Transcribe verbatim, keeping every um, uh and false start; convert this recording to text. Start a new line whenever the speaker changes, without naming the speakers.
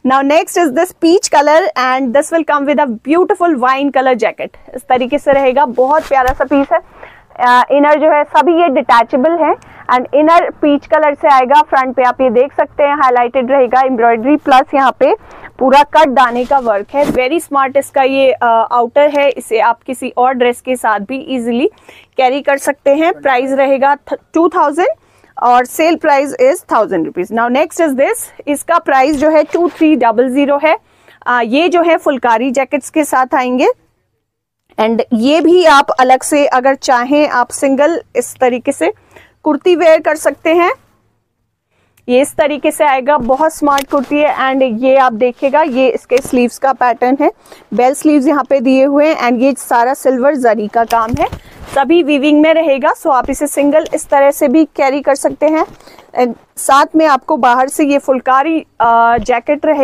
Now next is this peach colour and this will come with a beautiful wine colour jacket. इस तरीके से रहेगा, बहुत प्यारा सा पीस है। इनर uh, जो है सभी ये डिटैचेबल है एंड इनर पीच कलर से आएगा। फ्रंट पे आप ये देख सकते हैं हाईलाइटेड रहेगा एम्ब्रॉयडरी प्लस यहाँ पे पूरा कट दाने का वर्क है। वेरी स्मार्ट इसका ये आउटर uh, है। इसे आप किसी और ड्रेस के साथ भी इजीली कैरी कर सकते हैं। प्राइस रहेगा टू थाउजेंड और sale price is thousand rupees. Now next is this, इसका प्राइस जो है टू थ्री डबल जीरो है। uh, ये जो है फुलकारी जैकेट्स के साथ आएंगे एंड ये भी आप अलग से अगर चाहें आप सिंगल इस तरीके से कुर्ती वेयर कर सकते हैं। ये इस तरीके से आएगा, बहुत स्मार्ट कुर्ती है एंड ये आप देखिएगा ये इसके स्लीव्स का पैटर्न है। बेल स्लीव्स यहाँ पे दिए हुए हैं एंड ये सारा सिल्वर जरी का काम है, सभी वीविंग में रहेगा। सो आप इसे सिंगल इस तरह से भी कैरी कर सकते हैं एंड साथ में आपको बाहर से ये फुलकारी जैकेट रहे